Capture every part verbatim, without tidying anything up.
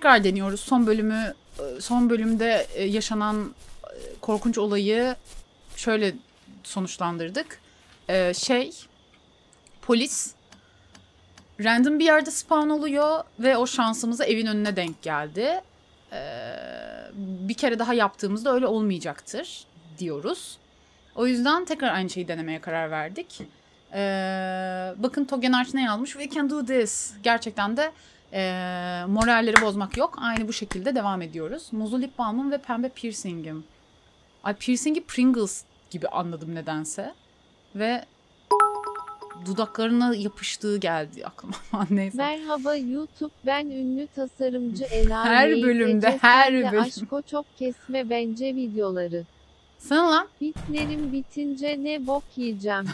tekrar deniyoruz. Son bölümü, son bölümde yaşanan korkunç olayı şöyle sonuçlandırdık. Ee, şey, polis random bir yerde spawn oluyor ve o şansımıza evin önüne denk geldi. Ee, bir kere daha yaptığımızda öyle olmayacaktır diyoruz. O yüzden tekrar aynı şeyi denemeye karar verdik. Ee, bakın Togenarch ne yazmış? We can do this. Gerçekten de e, moralleri bozmak yok. Aynı bu şekilde devam ediyoruz. Muzlu lip balmım ve pembe piercingim. Ay, piercingi Pringles gibi anladım nedense. Ve dudaklarına yapıştığı geldi aklıma. Neyse. Merhaba YouTube, ben ünlü tasarımcı Ela. Her bölümde, her bölüm. Aşko çok kesme bence videoları. Sana lan. Bitlerim bitince ne bok yiyeceğim.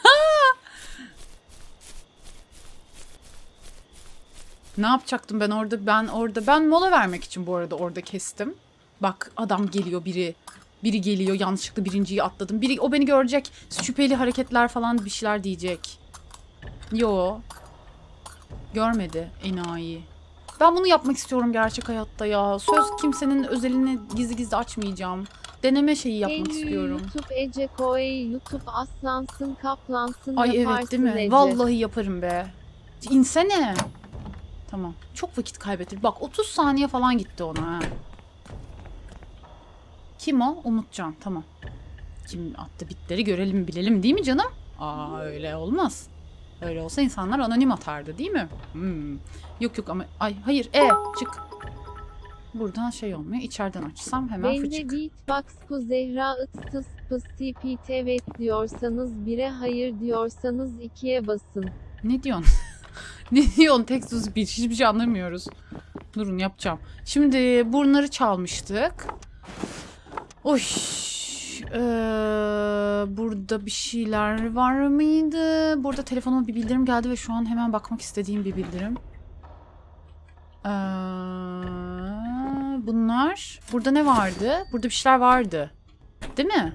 Ne yapacaktım ben orada? Ben orada ben mola vermek için bu arada orada kestim. Bak adam geliyor biri. Biri geliyor, yanlışlıkla birinciyi atladım. Biri o beni görecek. Şüpheli hareketler falan bir şeyler diyecek. Yo. Görmedi enayi. Ben bunu yapmak istiyorum gerçek hayatta ya. Söz kimsenin özelini gizli gizli açmayacağım. Deneme şeyi yapmak Ey, istiyorum. YouTube Ece Koey, YouTube aslansın kaplansın. Ay evet değil mi? Ece. Vallahi yaparım be. İnsene. Tamam. Çok vakit kaybettim. Bak otuz saniye falan gitti ona ha. Kim o? Umutcan. Tamam. Kim attı bitleri görelim bilelim değil mi canım? Aa öyle olmaz. Öyle olsa insanlar anonim atardı değil mi? Hmm. Yok yok ama ay hayır e çık. Buradan şey olmuyor. İçeriden açsam hemen Ben fıçık. de Beatbox ku Zehra ıtsız pısti pit evet diyorsanız bire hayır diyorsanız ikiye basın. Ne diyorsun? Ne diyorsun? Tek sus bir hiçbir şey anlamıyoruz. Durun yapacağım. Şimdi bunları çalmıştık. Oy. Ee, burada bir şeyler var mıydı? Burada telefonuma bir bildirim geldi ve şu an hemen bakmak istediğim bir bildirim. Ee, bunlar. Burada ne vardı? Burada bir şeyler vardı. Değil mi?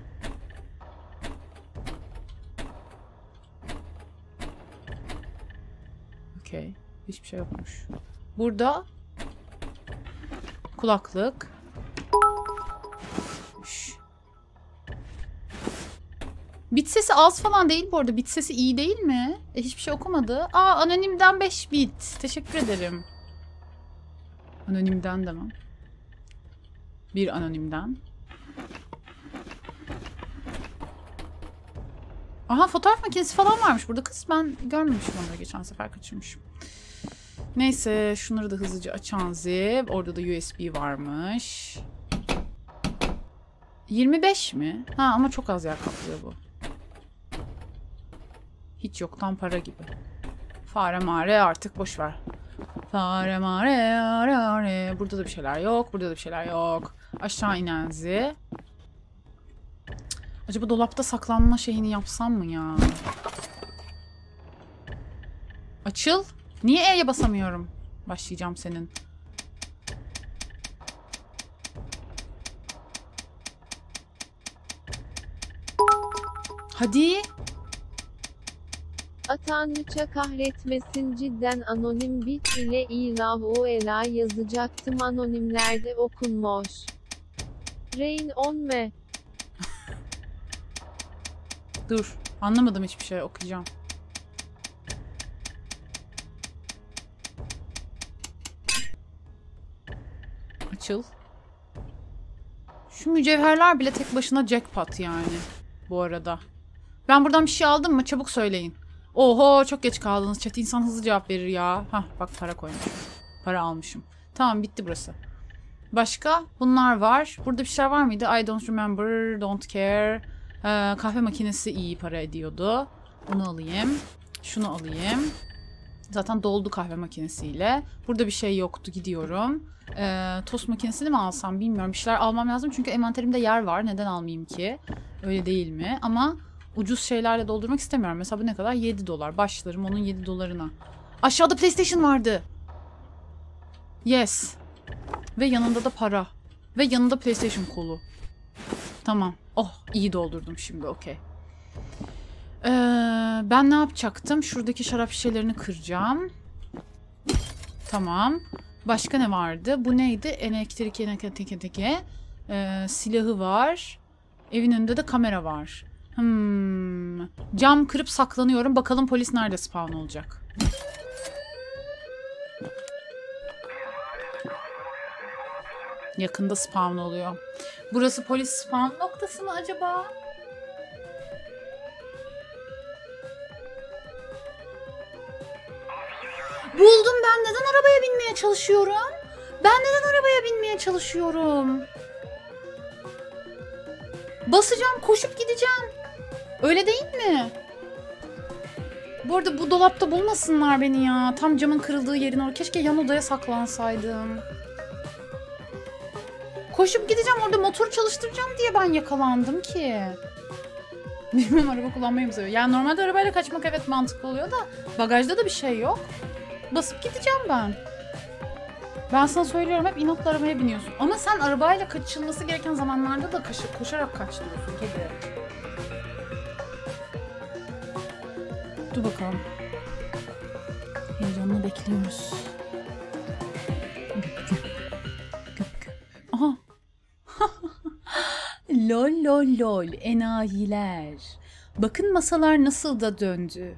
Okey. Hiçbir şey yokmuş. Burada kulaklık. Şş. Bit sesi az falan değil bu arada. Bit sesi iyi değil mi? E, hiçbir şey okumadı. Aa anonimden beş bit. Teşekkür ederim. Anonimden demem. Bir anonimden. Aha fotoğraf makinesi falan varmış burada kız. Ben görmemişim onları geçen sefer kaçırmışım. Neyse şunları da hızlıca açan zip. Orada da U S B varmış. yirmi beş mi? Ha ama çok az yer kaplıyor bu. Hiç yoktan para gibi. Fare mare artık boş ver. Fare mare are are. Burada da bir şeyler yok. Burada da bir şeyler yok. Aşağı inen zi. Acaba dolapta saklanma şeyini yapsam mı ya? Açıl. Niye E'ye basamıyorum? Başlayacağım senin. Hadi. Atanlıça kahretmesin cidden anonim bit ile i love o ela yazacaktım anonimlerde okunmuş. Rain on me. Dur. Anlamadım hiçbir şey. Okuyacağım. Açıl. Şu mücevherler bile tek başına jackpot yani. Bu arada. Ben buradan bir şey aldım mı? Çabuk söyleyin. Oho çok geç kaldınız. Chat insan hızlı cevap verir ya. Hah bak para koymuşum. Para almışım. Tamam bitti burası. Başka? Bunlar var. Burada bir şeyler var mıydı? I don't remember. Don't care. Ee, kahve makinesi iyi para ediyordu. Bunu alayım. Şunu alayım. Zaten doldu kahve makinesiyle. Burada bir şey yoktu. Gidiyorum. Ee, tost makinesini mi alsam bilmiyorum. Bir şeyler almam lazım. Çünkü envanterimde yer var. Neden almayayım ki? Öyle değil mi? Ama ucuz şeylerle doldurmak istemiyorum. Mesela bu ne kadar? yedi dolar. Başlarım onun yedi dolarına. Aşağıda PlayStation vardı. Yes. Ve yanında da para. Ve yanında PlayStation kolu. Tamam. Oh iyi doldurdum şimdi. Okey. Ee, ben ne yapacaktım? Şuradaki şarap şişelerini kıracağım. Tamam. Başka ne vardı? Bu neydi? Elektrik, elektrik, ee, silahı var. Evin önünde de kamera var. Hmm. Cam kırıp saklanıyorum. Bakalım polis nerede spawn olacak. Yakında spawn oluyor. Burası polis spawn noktası mı acaba? Buldum, ben neden arabaya binmeye çalışıyorum? Ben neden arabaya binmeye çalışıyorum? Basacağım, koşup gideceğim. Öyle değil mi? Bu arada bu dolapta bulmasınlar beni ya. Tam camın kırıldığı yerin orada. Keşke yan odaya saklansaydım. Koşup gideceğim, orada motor çalıştıracağım diye ben yakalandım ki. Bilmem, araba kullanmayı mı seviyor? Yani normalde arabayla kaçmak evet mantıklı oluyor da bagajda da bir şey yok. Basıp gideceğim ben. Ben sana söylüyorum, hep inatla arabaya biniyorsun. Ama sen arabayla kaçılması gereken zamanlarda da koş koşarak kaç diyorsun kedi. Dur bakalım. Heyecanla bekliyoruz. Aha. Lol lol lol. Enayiler. Bakın masalar nasıl da döndü.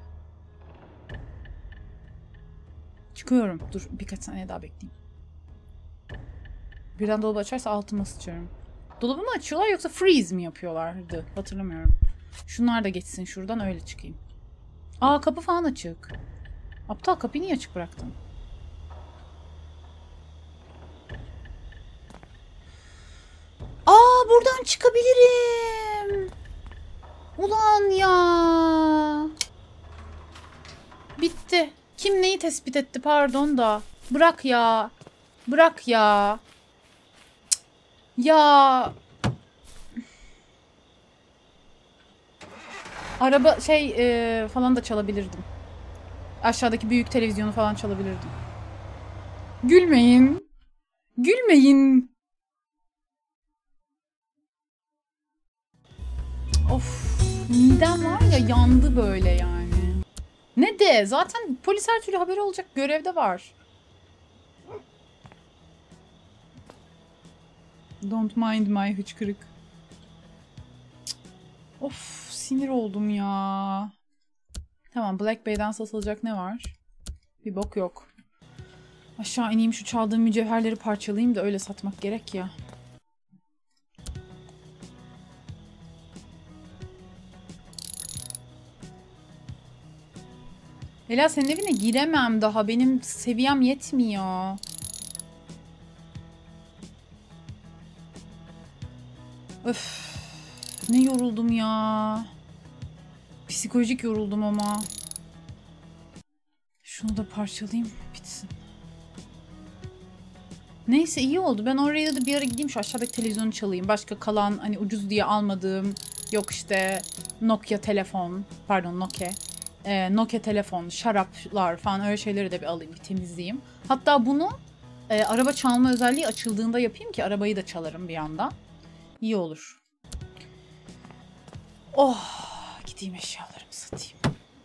Çıkıyorum. Dur birkaç saniye daha bekleyeyim. Birden dolabı açarsa altıma sıçıyorum. Dolabı mı açıyorlar yoksa freeze mi yapıyorlardı? Hatırlamıyorum. Şunlar da geçsin şuradan, öyle çıkayım. Aa, kapı falan açık. Aptal, kapıyı niye açık bıraktın? Aa, buradan çıkabilirim. Ulan ya. Bitti. Kim neyi tespit etti pardon da. Bırak ya. Bırak ya. Ya. Araba şey e, falan da çalabilirdim. Aşağıdaki büyük televizyonu falan çalabilirdim. Gülmeyin. Gülmeyin. Of. Midem var ya, yandı böyle yani. Ne de zaten polis her türlü haberi olacak görevde var. Don't mind my hıçkırık. Of, sinir oldum ya. Tamam, Black Bay'den satılacak ne var? Bir bok yok. Aşağı ineyim, şu çaldığım mücevherleri parçalayayım da öyle satmak gerek ya. Ela, senin evine giremem daha. Benim seviyem yetmiyor. Öf. Ne yoruldum ya. Psikolojik yoruldum ama. Şunu da parçalayayım, bitsin. Neyse, iyi oldu. Ben oraya da bir ara gideyim, şu aşağıdaki televizyonu çalayım. Başka kalan hani ucuz diye almadığım, yok işte Nokia telefon, pardon Nokia. Ee, Nokia telefon, şaraplar falan, öyle şeyleri de bir alayım, bir temizleyeyim. Hatta bunu e, araba çalma özelliği açıldığında yapayım ki arabayı da çalarım bir yandan. İyi olur. Oh, gideyim eşyalarımı satayım.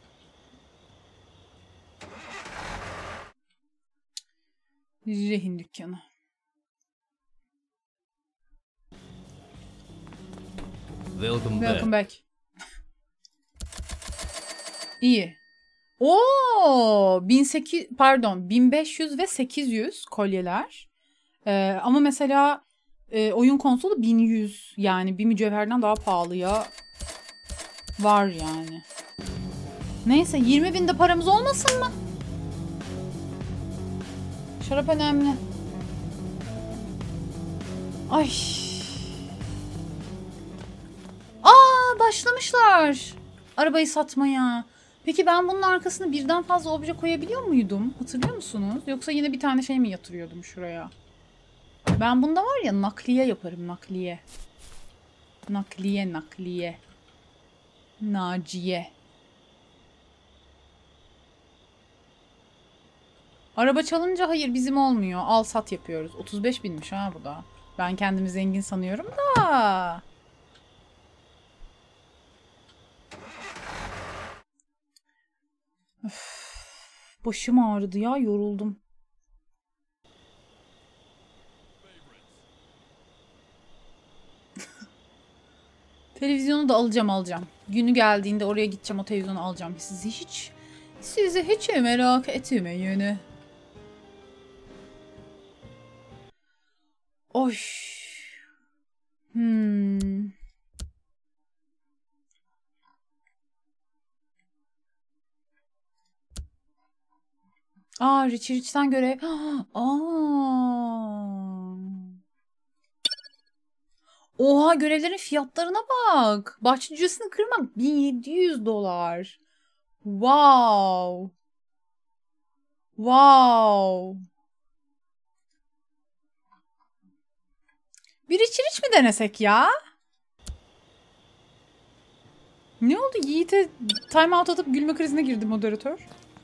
Rehin dükkanı. Welcome, Welcome back. back. İyi. Oo, bin sekiz yüz pardon bin beş yüz ve sekiz yüz kolyeler. Ee, ama mesela e, oyun konsolu bin yüz, yani bir mücevherden daha pahalıya var yani. Neyse, yirmi binde paramız olmasın mı? Şarap önemli. Ay. Aa, başlamışlar arabayı satmaya. Peki ben bunun arkasına birden fazla obje koyabiliyor muydum? Hatırlıyor musunuz? Yoksa yine bir tane şey mi yatırıyordum şuraya? Ben bunda var ya, nakliye yaparım, nakliye. Nakliye, nakliye. Naciye. Araba çalınca hayır bizim olmuyor. Al sat yapıyoruz. otuz beş binmiş ha bu da. Ben kendimi zengin sanıyorum da. Öf, başım ağrıdı ya, yoruldum. Televizyonu da alacağım alacağım. Günü geldiğinde oraya gideceğim, o televizyonu alacağım. Sizi hiç sizi hiç merak etmeyin. Oy. Hmm. Aa, Rich Rich'ten görev. Aa. Oha, görevlerin fiyatlarına bak. Bahçıcısını kırmak bin yedi yüz dolar. Wow. Wow. Bir Rich Rich mi denesek ya? Ne oldu? Yiğit'e time out atıp gülme krizine girdi moderatör.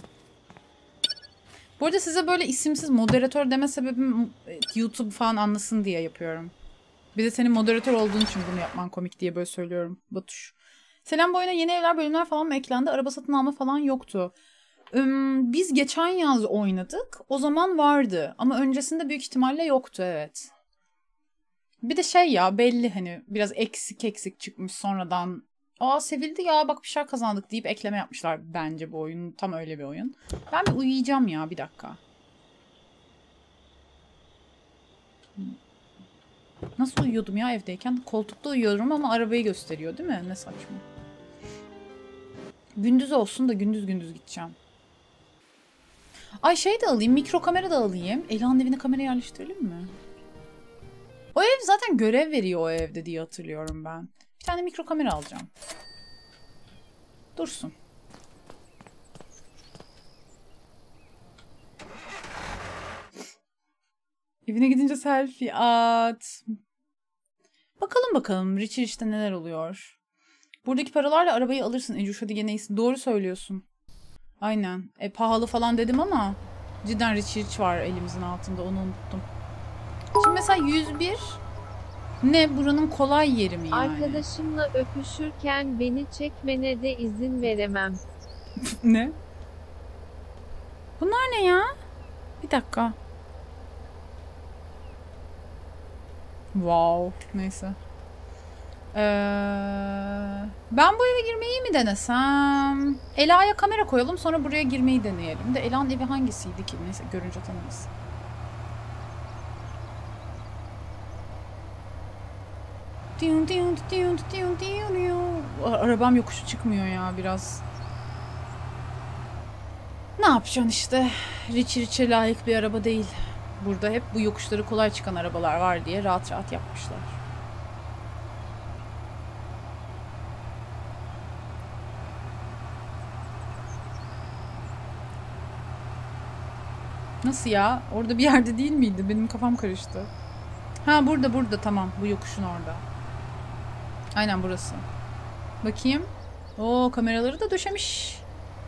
Bu arada size böyle isimsiz moderatör deme sebebim YouTube falan anlasın diye yapıyorum. Bir de senin moderatör olduğun için bunu yapman komik diye böyle söylüyorum Batuş. Selam, bu oyuna yeni evler, bölümler falan mı eklendi? Araba satın alma falan yoktu. Im, biz geçen yaz oynadık. O zaman vardı. Ama öncesinde büyük ihtimalle yoktu, evet. Bir de şey ya, belli hani biraz eksik eksik çıkmış sonradan. Aa, sevildi ya, bak bir şeyler kazandık deyip ekleme yapmışlar bence bu oyun. Tam öyle bir oyun. Ben bir uyuyacağım ya, bir dakika. Nasıl uyuyordum ya evdeyken? Koltukta uyuyorum ama arabayı gösteriyor değil mi? Ne saçma. Gündüz olsun da gündüz gündüz gideceğim. Ay şey de alayım, mikro kamera da alayım. Ela'nın evine kamera yerleştirelim mi? O ev zaten görev veriyor o evde diye hatırlıyorum ben. Bir tane mikro kamera alacağım. Dursun. Evine gidince selfie at. Bakalım bakalım Richard işte neler oluyor. Buradaki paralarla arabayı alırsın Ecuş, hadi gene iyisin. Doğru söylüyorsun. Aynen. E pahalı falan dedim ama cidden Richard var elimizin altında, onu unuttum. Şimdi mesela yüz bir ne, buranın kolay yeri mi yani? Arkadaşımla öpüşürken beni çekmene de izin veremem. Ne? Bunlar ne ya? Bir dakika. Wow. Neyse. Ee, ben bu eve girmeyi mi denesem? Ela'ya kamera koyalım, sonra buraya girmeyi deneyelim. De Ela'nın evi hangisiydi ki? Neyse, görünce tanırız. Arabam yokuşu çıkmıyor ya biraz. Ne yapacaksın işte? Richie Rich'e layık bir araba değil. Burada hep bu yokuşları kolay çıkan arabalar var diye rahat rahat yapmışlar. Nasıl ya? Orada bir yerde değil miydi? Benim kafam karıştı. Ha, burada burada, tamam. Bu yokuşun orada. Aynen burası. Bakayım. Oo, kameraları da döşemiş.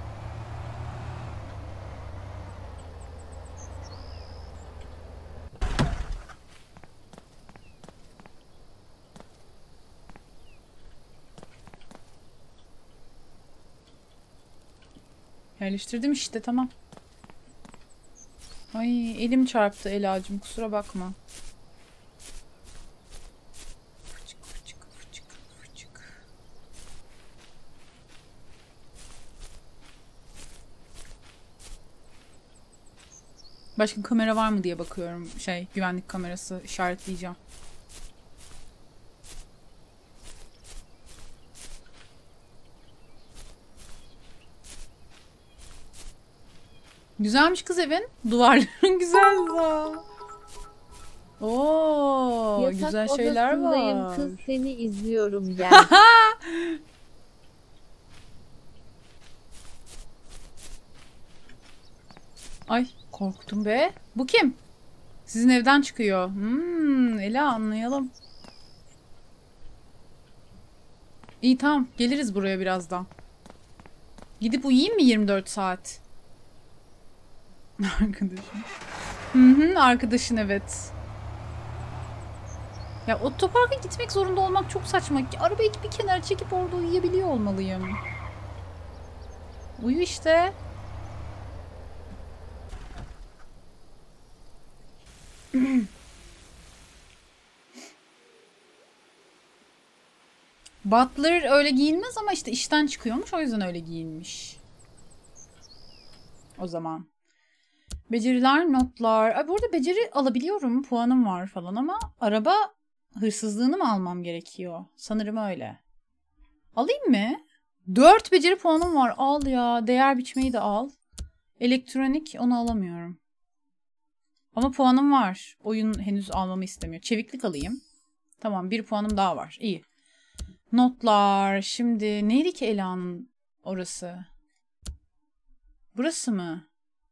Yerleştirdim işte, tamam. Ay, elim çarptı Ela'cığım, kusura bakma. Fıçık fıçık fıçık fıçık. Başka kamera var mı diye bakıyorum. Şey, güvenlik kamerası işaretleyeceğim. Güzelmiş kız evin. Duvarların güzel var. Oo, Yatak güzel şeyler odasındayım var. kız, seni izliyorum gel. Ay, korktum be. Bu kim? Sizin evden çıkıyor. Hmm, Ela, anlayalım. İyi, tamam, geliriz buraya birazdan. Gidip uyuyayım mı yirmi dört saat? Arkadaşım. Hı hı, arkadaşın, evet. Ya otoparka gitmek zorunda olmak çok saçma. Arabayı bir kenara çekip orada uyuyabiliyor olmalıyım. Uyu işte. Butler öyle giyinmez ama işte işten çıkıyormuş. O yüzden öyle giyinmiş. O zaman. Beceriler, notlar. Ay, bu arada beceri alabiliyorum. Puanım var falan ama araba hırsızlığını mı almam gerekiyor? Sanırım öyle. Alayım mı? dört beceri puanım var. Al ya. Değer biçmeyi de al. Elektronik onu alamıyorum. Ama puanım var. Oyun henüz almamı istemiyor. Çeviklik alayım. Tamam, bir puanım daha var. İyi. Notlar. Şimdi neydi ki Ela'nın orası? Burası mı?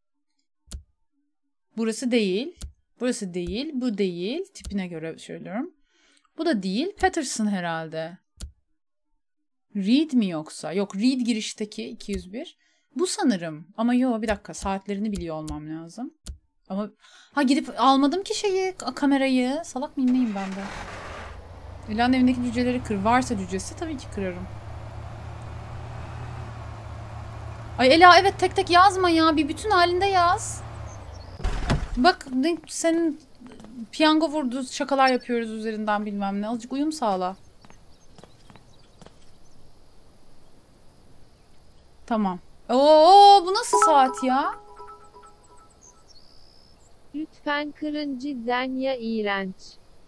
Burası değil. Burası değil. Bu değil. Tipine göre söylüyorum. Bu da değil. Patterson herhalde. Reed mi yoksa? Yok, Reed girişteki iki yüz bir. Bu sanırım. Ama yok, bir dakika. Saatlerini biliyor olmam lazım. Ama ha, gidip almadım ki şeyi, kamerayı. Salak mıyım neyim ben de? Ela'nın evindeki cüceleri kır. Varsa cücesi tabii ki kırarım. Ay Ela, evet, tek tek yazma ya. Bir bütün halinde yaz. Bak senin piyango vurdu, şakalar yapıyoruz üzerinden bilmem ne. Azıcık uyum sağla. Tamam. Oo, bu nasıl saat ya? Lütfen kırın, cidden ya iğrenç.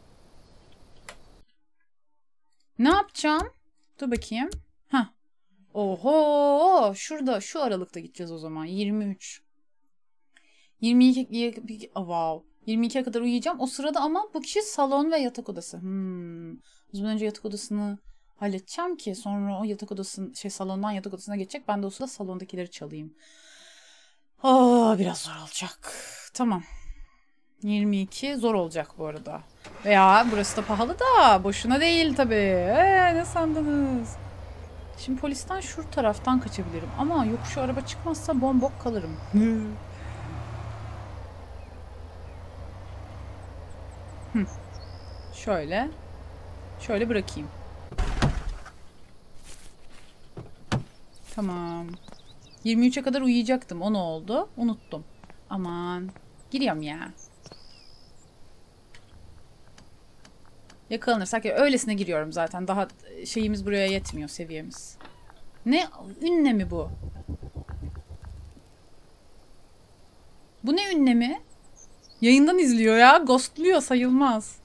Ne yapacağım? Dur bakayım. Hah. Oho, şurada şu aralıkta gideceğiz o zaman. yirmi üç. yirmi iki oh, wow. yirmi ikiye kadar uyuyacağım. O sırada ama bu kişi salon ve yatak odası. Hmm. O zaman önce yatak odasını halledeceğim ki sonra o yatak odasının şey salondan yatak odasına geçecek. Ben de o sırada salondakileri çalayım. Aa, biraz zor olacak. Tamam. yirmi iki zor olacak bu arada. Veya burası da pahalı da boşuna değil tabii. Ee, ne sandınız? Şimdi polisten şu taraftan kaçabilirim. Ama yok, şu araba çıkmazsa bombok kalırım. Hı. Şöyle. Şöyle bırakayım. Tamam. yirmi üçe kadar uyuyacaktım. O ne oldu? Unuttum. Aman. Giriyorum ya. Yakalanırsak ya, öylesine giriyorum zaten. Daha şeyimiz buraya yetmiyor, seviyemiz. Ne? Ünle mi bu? Bu ne ünlemi? Yayından izliyor ya. Ghostluyor sayılmaz.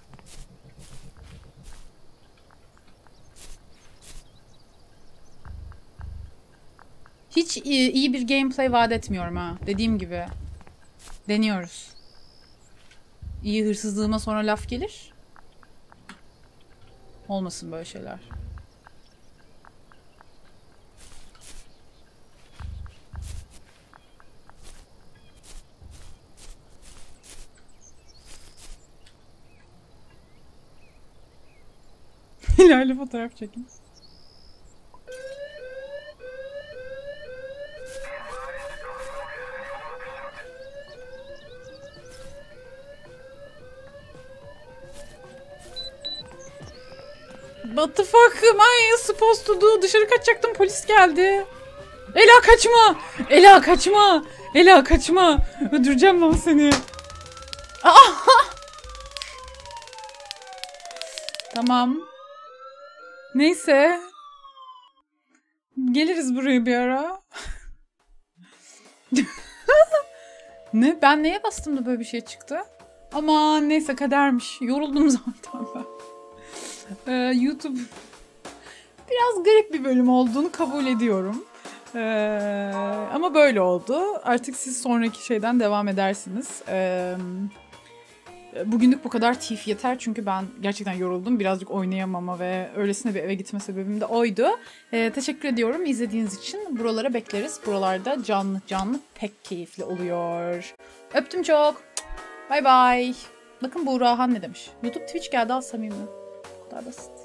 Hiç iyi, iyi bir gameplay vaat etmiyorum ha. Dediğim gibi. Deniyoruz. İyi hırsızlığıma sonra laf gelir. Olmasın böyle şeyler. İlerle fotoğraf çekin. What the fuck am I supposed to do? Dışarı kaçacaktım, polis geldi. Ela kaçma! Ela kaçma! Ela kaçma! Öldüreceğim lan seni. Tamam. Neyse. Geliriz buraya bir ara. Ne? Ben neye bastım da böyle bir şey çıktı? Aman neyse, kadermiş. Yoruldum zaten ben. Ee, YouTube biraz garip bir bölüm olduğunu kabul ediyorum. Ee, ama böyle oldu. Artık siz sonraki şeyden devam edersiniz. Ee, bugünlük bu kadar. Tif yeter çünkü ben gerçekten yoruldum. Birazcık oynayamama ve öylesine bir eve gitme sebebim de oydu. Ee, teşekkür ediyorum izlediğiniz için. Buralara bekleriz. Buralarda canlı canlı pek keyifli oluyor. Öptüm çok. Bye bye. Bakın Buğrahan ne demiş? YouTube Twitch geldi, al samimi. Bu kadar basit.